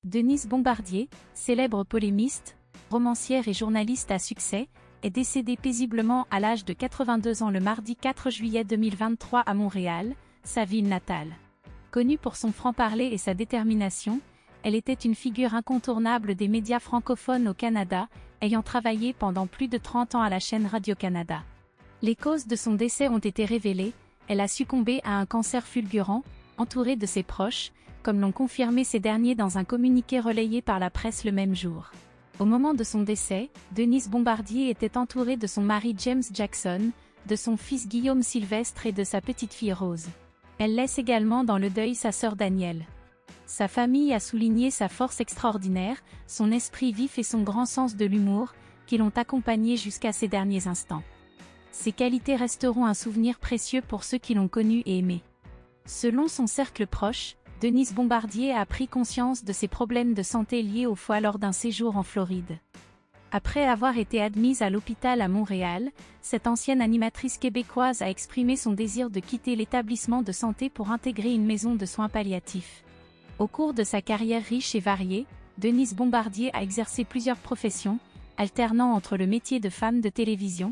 Denise Bombardier, célèbre polémiste, romancière et journaliste à succès, est décédée paisiblement à l'âge de 82 ans le mardi 4 juillet 2023 à Montréal, sa ville natale. Connue pour son franc-parler et sa détermination, elle était une figure incontournable des médias francophones au Canada, ayant travaillé pendant plus de 30 ans à la chaîne Radio-Canada. Les causes de son décès ont été révélées, elle a succombé à un cancer fulgurant, entourée de ses proches, comme l'ont confirmé ces derniers dans un communiqué relayé par la presse le même jour. Au moment de son décès, Denise Bombardier était entourée de son mari James Jackson, de son fils Guillaume Sylvestre et de sa petite-fille Rose. Elle laisse également dans le deuil sa sœur Danielle. Sa famille a souligné sa force extraordinaire, son esprit vif et son grand sens de l'humour, qui l'ont accompagnée jusqu'à ces derniers instants. Ces qualités resteront un souvenir précieux pour ceux qui l'ont connue et aimée. Selon son cercle proche, Denise Bombardier a pris conscience de ses problèmes de santé liés au foie lors d'un séjour en Floride. Après avoir été admise à l'hôpital à Montréal, cette ancienne animatrice québécoise a exprimé son désir de quitter l'établissement de santé pour intégrer une maison de soins palliatifs. Au cours de sa carrière riche et variée, Denise Bombardier a exercé plusieurs professions, alternant entre le métier de femme de télévision,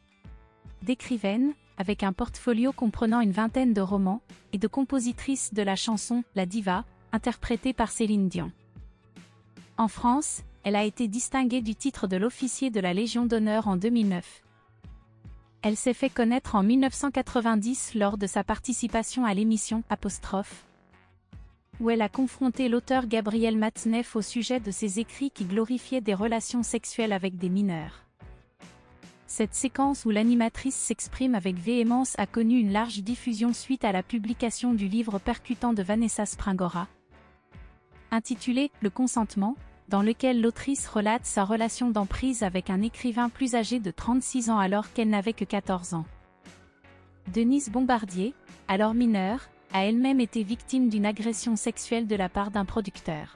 d'écrivaine, avec un portfolio comprenant une vingtaine de romans, et de compositrice de la chanson « La Diva », interprétée par Céline Dion. En France, elle a été distinguée du titre de l'officier de la Légion d'honneur en 2009. Elle s'est fait connaître en 1990 lors de sa participation à l'émission ', où elle a confronté l'auteur Gabriel Matzneff au sujet de ses écrits qui glorifiaient des relations sexuelles avec des mineurs. Cette séquence où l'animatrice s'exprime avec véhémence a connu une large diffusion suite à la publication du livre percutant de Vanessa Springora, intitulé « Le consentement », dans lequel l'autrice relate sa relation d'emprise avec un écrivain plus âgé de 36 ans alors qu'elle n'avait que 14 ans. Denise Bombardier, alors mineure, a elle-même été victime d'une agression sexuelle de la part d'un producteur.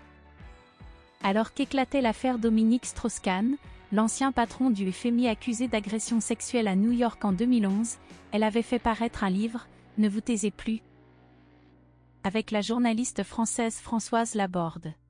Alors qu'éclatait l'affaire Dominique Strauss-Kahn, l'ancien patron du FMI accusé d'agression sexuelle à New York en 2011, elle avait fait paraître un livre, Ne vous taisez plus, avec la journaliste française Françoise Laborde.